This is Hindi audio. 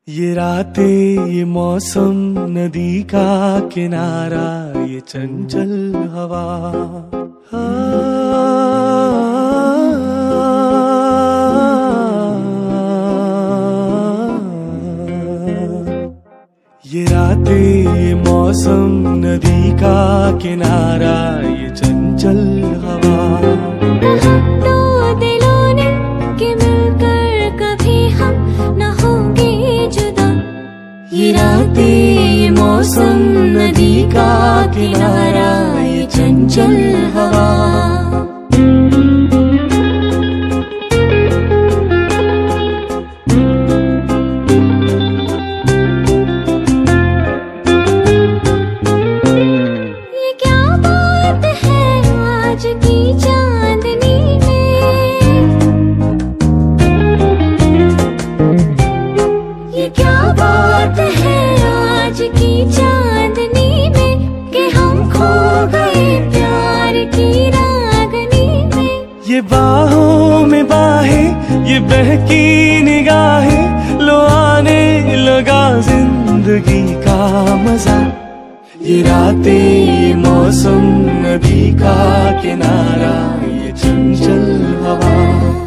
ये रातें, ये मौसम, नदी का किनारा, ये चंचल हवा, ये रातें, ये मौसम, नदी का किनारा, ये चंचल हवा। दो दिलों ने कि मिलकर कभी हम न होंगे जुदा। ये रातें, ये मौसम, नदी का किनारा, ये चंचल हवा। ये क्या बात है आज की चांदनी में, ये क्या बात है आज की चांदनी में कि हम खो गए प्यार की रागनी में। ये बाहों में बाहें, ये बहकी निगाहें, लो आने लगा जिंदगी का मजा। ये रातें, ये मौसम, नदी का किनारा, ये चंचल हवा।